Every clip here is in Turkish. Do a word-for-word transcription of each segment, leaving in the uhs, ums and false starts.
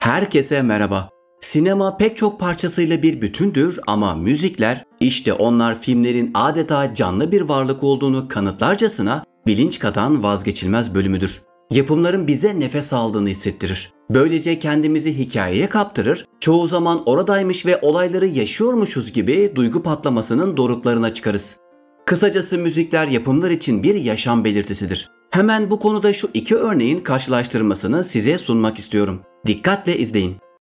Herkese merhaba. Sinema pek çok parçasıyla bir bütündür ama müzikler, işte onlar filmlerin adeta canlı bir varlık olduğunu kanıtlarcasına bilinç katan vazgeçilmez bölümüdür. Yapımların bize nefes aldığını hissettirir. Böylece kendimizi hikayeye kaptırır, çoğu zaman oradaymış ve olayları yaşıyormuşuz gibi duygu patlamasının doruklarına çıkarız. Kısacası müzikler yapımlar için bir yaşam belirtisidir. Hemen bu konuda şu iki örneğin karşılaştırmasını size sunmak istiyorum. Dikkatle izleyin.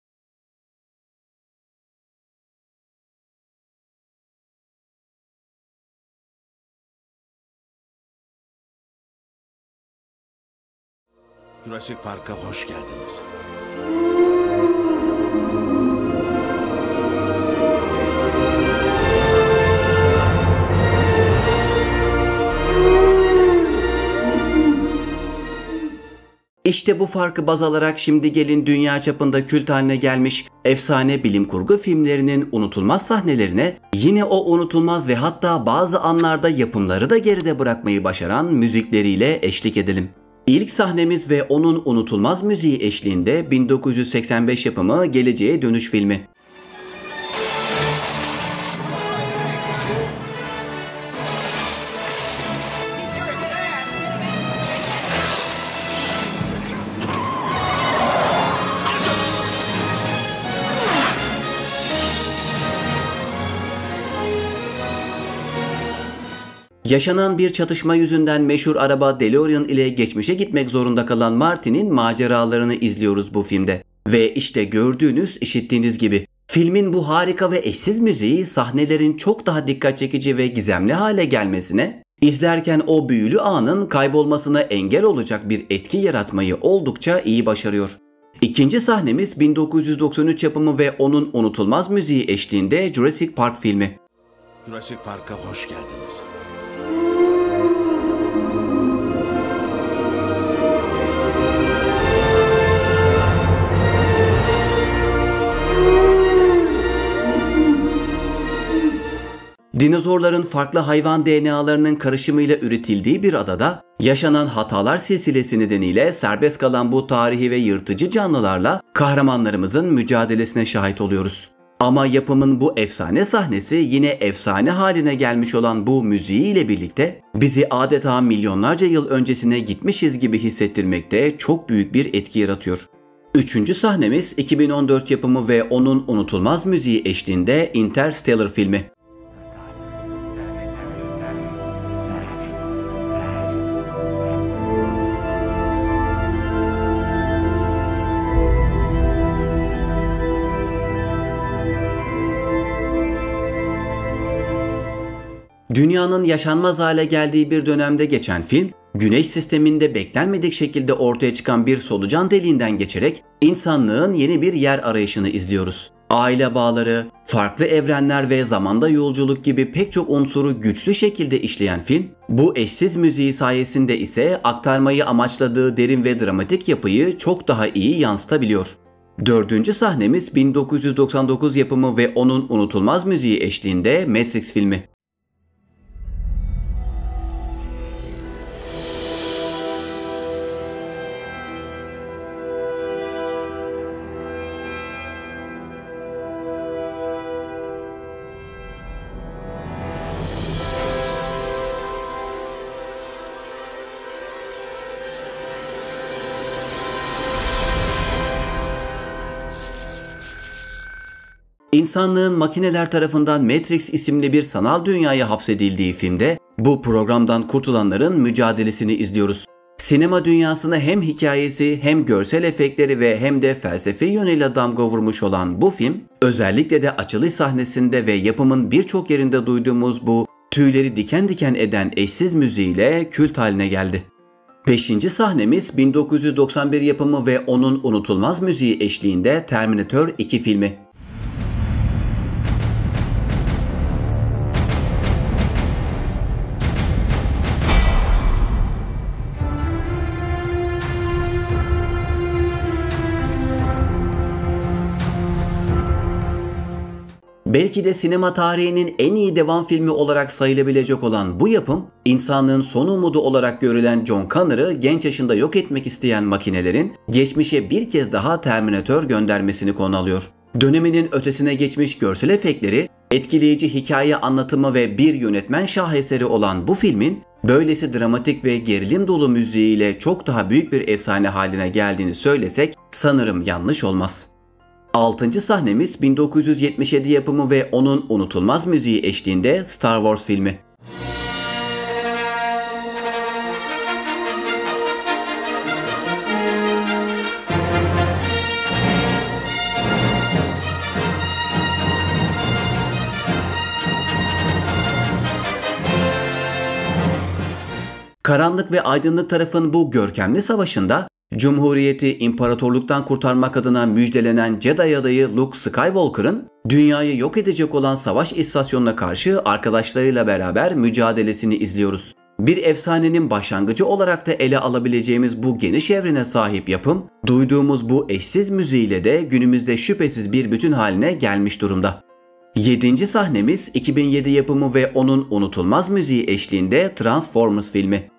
Jurassic Park'a hoş geldiniz. İşte bu farkı baz alarak şimdi gelin dünya çapında kült haline gelmiş efsane bilim kurgu filmlerinin unutulmaz sahnelerine, yine o unutulmaz ve hatta bazı anlarda yapımları da geride bırakmayı başaran müzikleriyle eşlik edelim. İlk sahnemiz ve onun unutulmaz müziği eşliğinde bin dokuz yüz seksen beş yapımı Geleceğe Dönüş filmi. Yaşanan bir çatışma yüzünden meşhur araba DeLorean ile geçmişe gitmek zorunda kalan Marty'nin maceralarını izliyoruz bu filmde. Ve işte gördüğünüz, işittiğiniz gibi filmin bu harika ve eşsiz müziği sahnelerin çok daha dikkat çekici ve gizemli hale gelmesine, izlerken o büyülü anın kaybolmasına engel olacak bir etki yaratmayı oldukça iyi başarıyor. İkinci sahnemiz bin dokuz yüz doksan üç yapımı ve onun unutulmaz müziği eşliğinde Jurassic Park filmi. Jurassic Park'a hoş geldiniz. Dinozorların farklı hayvan D N A'larının karışımıyla üretildiği bir adada yaşanan hatalar silsilesi nedeniyle serbest kalan bu tarihi ve yırtıcı canlılarla kahramanlarımızın mücadelesine şahit oluyoruz. Ama yapımın bu efsane sahnesi yine efsane haline gelmiş olan bu müziğiyle birlikte bizi adeta milyonlarca yıl öncesine gitmişiz gibi hissettirmekte çok büyük bir etki yaratıyor. Üçüncü sahnemiz iki bin on dört yapımı ve onun unutulmaz müziği eşliğinde Interstellar filmi. Dünyanın yaşanmaz hale geldiği bir dönemde geçen film, Güneş sisteminde beklenmedik şekilde ortaya çıkan bir solucan deliğinden geçerek insanlığın yeni bir yer arayışını izliyoruz. Aile bağları, farklı evrenler ve zamanda yolculuk gibi pek çok unsuru güçlü şekilde işleyen film, bu eşsiz müziği sayesinde ise aktarmayı amaçladığı derin ve dramatik yapıyı çok daha iyi yansıtabiliyor. Dördüncü sahnemiz bin dokuz yüz doksan dokuz yapımı ve onun unutulmaz müziği eşliğinde Matrix filmi. İnsanlığın makineler tarafından Matrix isimli bir sanal dünyaya hapsedildiği filmde bu programdan kurtulanların mücadelesini izliyoruz. Sinema dünyasına hem hikayesi hem görsel efektleri ve hem de felsefi yönüyle damga vurmuş olan bu film, özellikle de açılış sahnesinde ve yapımın birçok yerinde duyduğumuz bu tüyleri diken diken eden eşsiz müziğiyle kült haline geldi. Beşinci sahnemiz bin dokuz yüz doksan bir yapımı ve onun unutulmaz müziği eşliğinde Terminator iki filmi. Belki de sinema tarihinin en iyi devam filmi olarak sayılabilecek olan bu yapım, insanlığın son umudu olarak görülen John Connor'ı genç yaşında yok etmek isteyen makinelerin geçmişe bir kez daha Terminator göndermesini konu alıyor. Döneminin ötesine geçmiş görsel efektleri, etkileyici hikaye anlatımı ve bir yönetmen şaheseri olan bu filmin böylesi dramatik ve gerilim dolu müziğiyle çok daha büyük bir efsane haline geldiğini söylesek sanırım yanlış olmaz. Altıncı sahnemiz bin dokuz yüz yetmiş yedi yapımı ve onun unutulmaz müziği eşliğinde Star Wars filmi. Karanlık ve aydınlık tarafın bu görkemli savaşında Cumhuriyeti imparatorluktan kurtarmak adına müjdelenen Jedi adayı Luke Skywalker'ın dünyayı yok edecek olan savaş istasyonuna karşı arkadaşlarıyla beraber mücadelesini izliyoruz. Bir efsanenin başlangıcı olarak da ele alabileceğimiz bu geniş evrene sahip yapım, duyduğumuz bu eşsiz müziğiyle de günümüzde şüphesiz bir bütün haline gelmiş durumda. Yedinci sahnemiz iki bin yedi yapımı ve onun unutulmaz müziği eşliğinde Transformers filmi.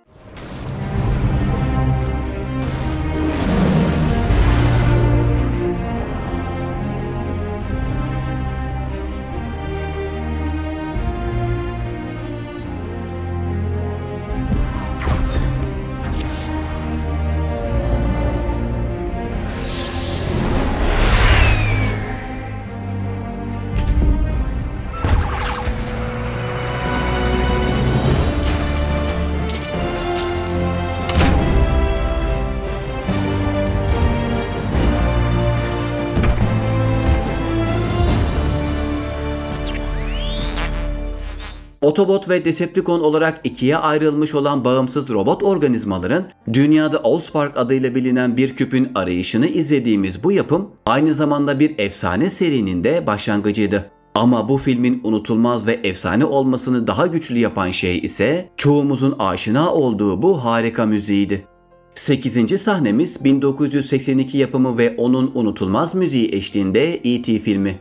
Autobot ve Decepticon olarak ikiye ayrılmış olan bağımsız robot organizmaların dünyada Allspark adıyla bilinen bir küpün arayışını izlediğimiz bu yapım aynı zamanda bir efsane serinin de başlangıcıydı. Ama bu filmin unutulmaz ve efsane olmasını daha güçlü yapan şey ise çoğumuzun aşina olduğu bu harika müziğiydi. sekizinci sahnemiz bin dokuz yüz seksen iki yapımı ve onun unutulmaz müziği eşliğinde E T filmi.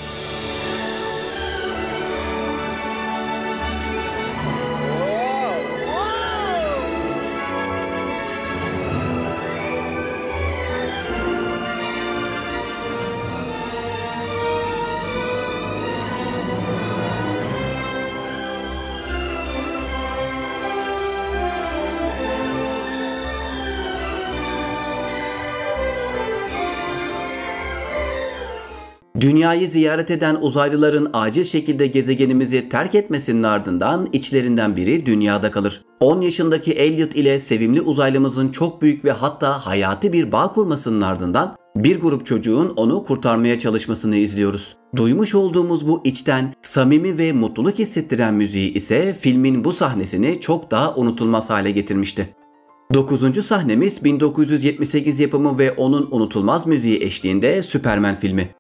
Dünyayı ziyaret eden uzaylıların acil şekilde gezegenimizi terk etmesinin ardından içlerinden biri dünyada kalır. on yaşındaki Elliot ile sevimli uzaylımızın çok büyük ve hatta hayati bir bağ kurmasının ardından bir grup çocuğun onu kurtarmaya çalışmasını izliyoruz. Duymuş olduğumuz bu içten, samimi ve mutluluk hissettiren müziği ise filmin bu sahnesini çok daha unutulmaz hale getirmişti. dokuzuncu sahnemiz bin dokuz yüz yetmiş sekiz yapımı ve onun unutulmaz müziği eşliğinde Superman filmi.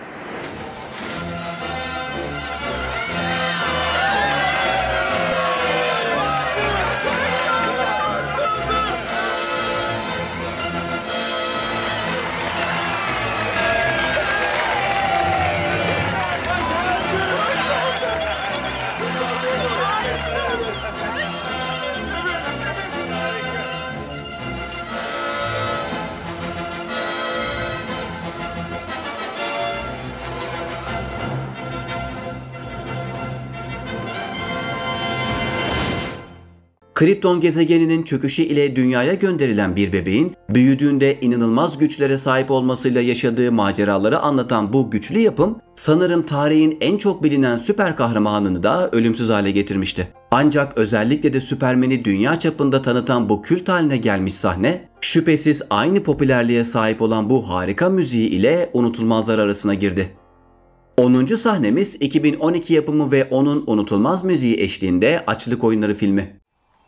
Krypton gezegeninin çöküşü ile dünyaya gönderilen bir bebeğin büyüdüğünde inanılmaz güçlere sahip olmasıyla yaşadığı maceraları anlatan bu güçlü yapım sanırım tarihin en çok bilinen süper kahramanını da ölümsüz hale getirmişti. Ancak özellikle de Superman'i dünya çapında tanıtan bu kült haline gelmiş sahne şüphesiz aynı popülerliğe sahip olan bu harika müziği ile unutulmazlar arasına girdi. onuncu sahnemiz iki bin on iki yapımı ve onun unutulmaz müziği eşliğinde Açlık Oyunları filmi.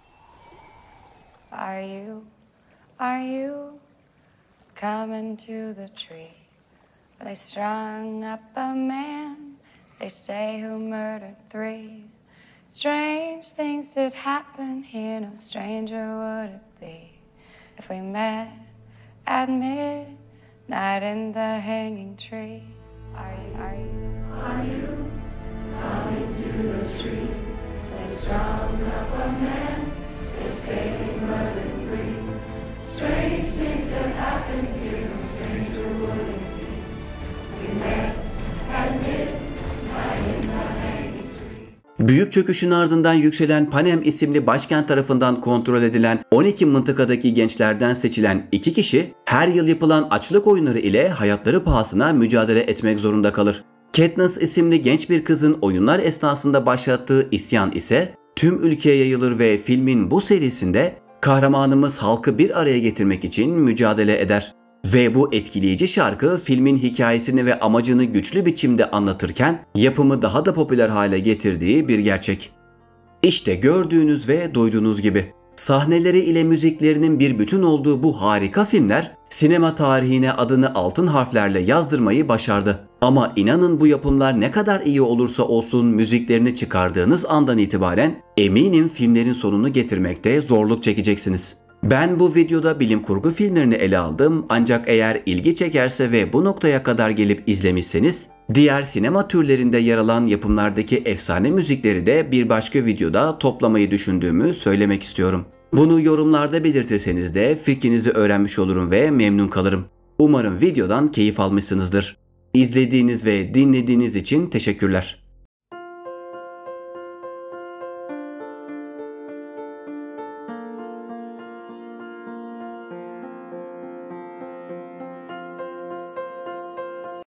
Are you, are you coming to the tree? They strung up a man, they say who murdered three. Strange things did happen here, no stranger would it be if we met at midnight in the hanging tree. Are you, are you, are you coming to the tree? They strung up a man, they say he murdered three. Strange things that happened here, no stranger would it be. We met at midnight in the hanging tree. Büyük çöküşün ardından yükselen Panem isimli başkent tarafından kontrol edilen on iki mıntıkadaki gençlerden seçilen iki kişi her yıl yapılan açlık oyunları ile hayatları pahasına mücadele etmek zorunda kalır. Katniss isimli genç bir kızın oyunlar esnasında başlattığı isyan ise tüm ülkeye yayılır ve filmin bu serisinde kahramanımız halkı bir araya getirmek için mücadele eder. Ve bu etkileyici şarkı filmin hikayesini ve amacını güçlü biçimde anlatırken yapımı daha da popüler hale getirdiği bir gerçek. İşte gördüğünüz ve duyduğunuz gibi sahneleri ile müziklerinin bir bütün olduğu bu harika filmler sinema tarihine adını altın harflerle yazdırmayı başardı. Ama inanın bu yapımlar ne kadar iyi olursa olsun müziklerini çıkardığınız andan itibaren eminim filmlerin sonunu getirmekte zorluk çekeceksiniz. Ben bu videoda bilim kurgu filmlerini ele aldım ancak eğer ilgi çekerse ve bu noktaya kadar gelip izlemişseniz diğer sinema türlerinde yer alan yapımlardaki efsane müzikleri de bir başka videoda toplamayı düşündüğümü söylemek istiyorum. Bunu yorumlarda belirtirseniz de fikrinizi öğrenmiş olurum ve memnun kalırım. Umarım videodan keyif almışsınızdır. İzlediğiniz ve dinlediğiniz için teşekkürler.